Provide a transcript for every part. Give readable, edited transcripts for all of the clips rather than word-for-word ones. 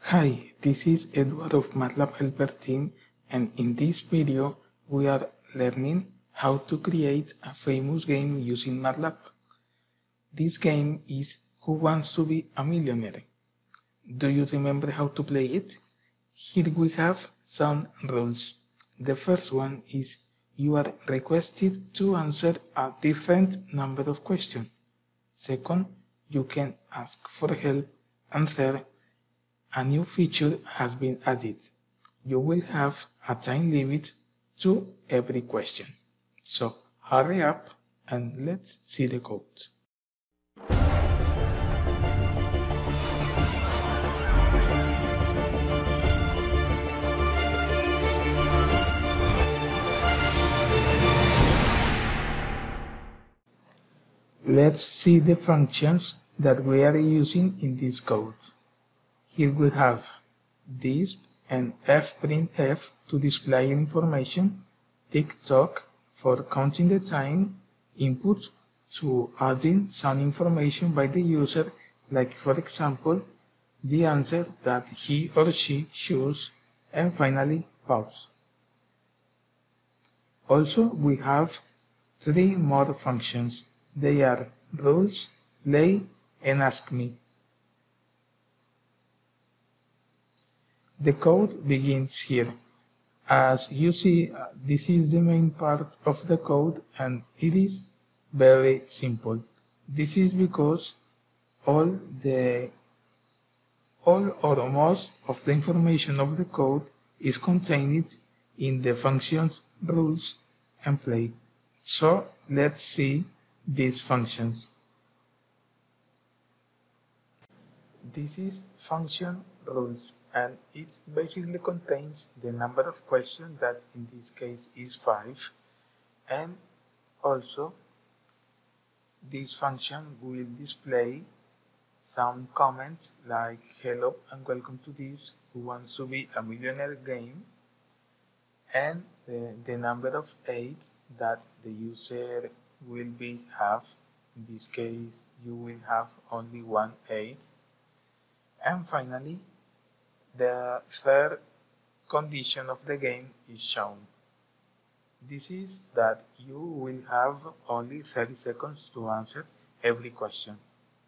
Hi, this is Edward of MATLAB Helper team, and in this video we are learning how to create a famous game using MATLAB. This game is Who Wants to Be a Millionaire? Do you remember how to play it? Here we have some rules. The first one is you are requested to answer a different number of questions. Second, you can ask for help. And third, a new feature has been added. You will have a time limit to every question. So hurry up and let's see the code. Let's see the functions that we are using in this code. Here we have disp and fprintf to display information, tick-tock for counting the time, input to add in some information by the user, like for example, the answer that he or she chooses, and finally pause. Also, we have three more functions. They are rules, play, and ask me. The code begins here. As you see, this is the main part of the code and it is very simple. This is because all or most of the information of the code is contained in the functions rules and play. So let's see these functions. This is function rules, and it basically contains the number of questions, that in this case is 5, and also this function will display some comments like hello and welcome to this Who Wants to Be a Millionaire game, and the number of 8 that the user will have. In this case you will have only 1 8. And finally, the third condition of the game is shown. This is that you will have only 30 seconds to answer every question.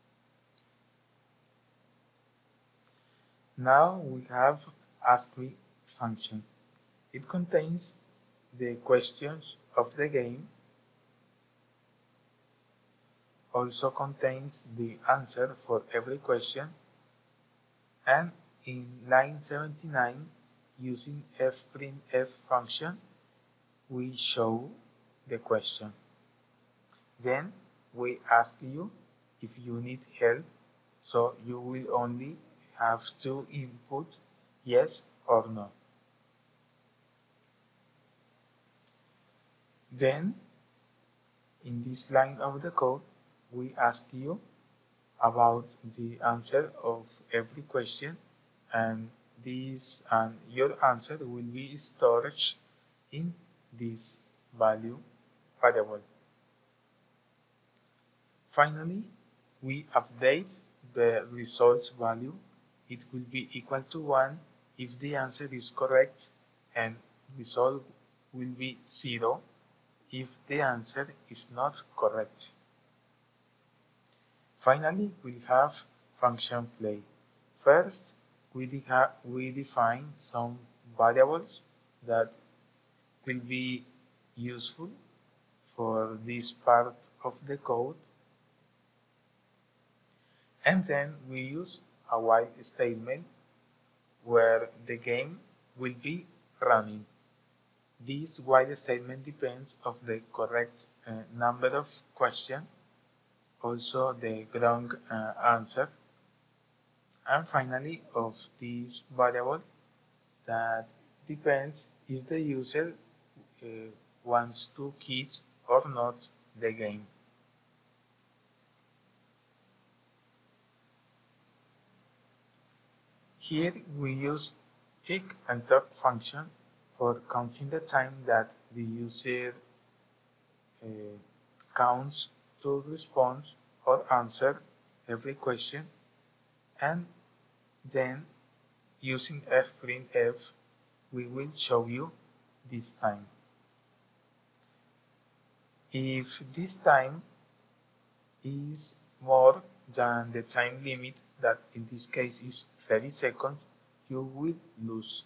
Now we have Ask Me function. It contains the questions of the game, also contains the answer for every question, and in line 79, using fprintf function, we show the question. Then we ask you if you need help, so you will only have to input yes or no. Then, in this line of the code, we ask you about the answer of every question, and your answer will be stored in this value variable. Finally, we update the result value. It will be equal to 1 if the answer is correct, and result will be 0 if the answer is not correct. Finally, we have function play. First, we define some variables that will be useful for this part of the code, and then we use a while statement where the game will be running. This while statement depends on the correct number of questions, also the wrong answer, and finally of this variable that depends if the user wants to quit or not the game. Here we use tick and tock function for counting the time that the user counts to respond or answer every question, and then using fprintf, we will show you this time. If this time is more than the time limit, that in this case is 30 seconds, you will lose.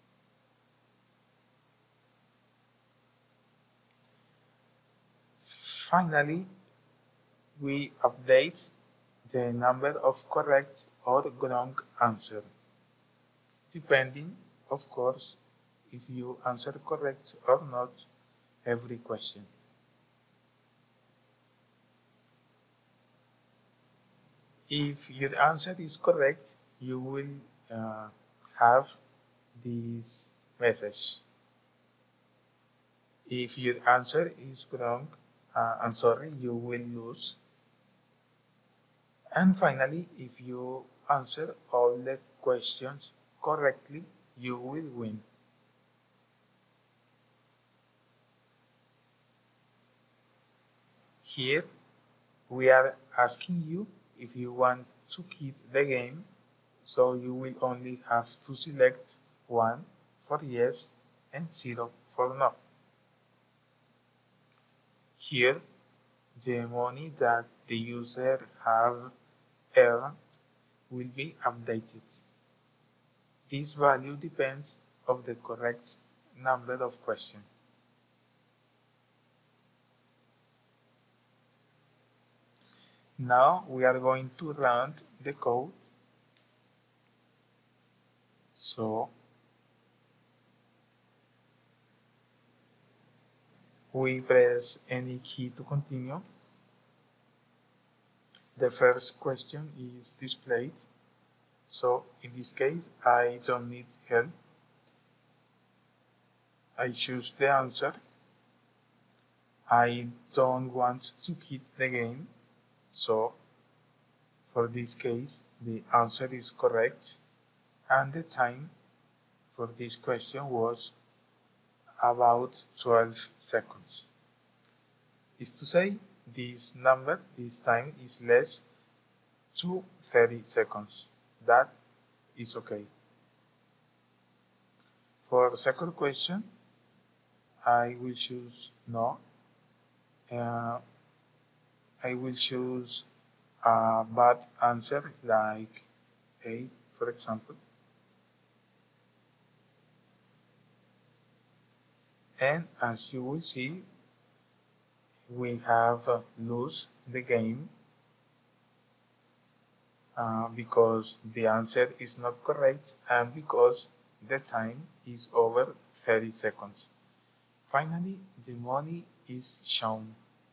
Finally, we update the number of correct or wrong answers, depending, of course, if you answer correct or not every question. If your answer is correct, you will have this message. If your answer is wrong, I'm sorry, you will lose. And finally, if you answer all the questions correctly, you will win. Here, we are asking you if you want to quit the game, so you will only have to select 1 for yes and 0 for no. Here, the money that the user have earned will be updated. This value depends on the correct number of questions. Now we are going to run the code. So we press any key to continue. The first question is displayed. So in this case, I don't need help. I choose the answer. I don't want to quit the game. So for this case, the answer is correct. And the time for this question was about 12 seconds. Is to say, this number, this time is less to 30 seconds. That is okay. For the second question, I will choose no. I will choose a bad answer like A, for example. And as you will see, we have lose the game because the answer is not correct and because the time is over 30 seconds. Finally, the money is shown.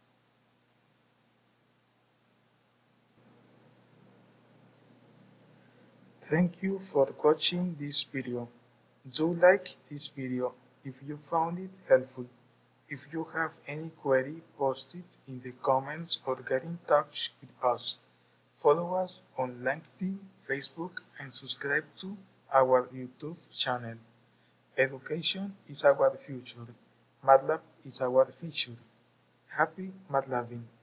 Thank you for watching this video. Do like this video if you found it helpful. If you have any query, post it in the comments or get in touch with us. Follow us on LinkedIn, Facebook, and subscribe to our YouTube channel. Education is our future. MATLAB is our future. Happy MATLABing!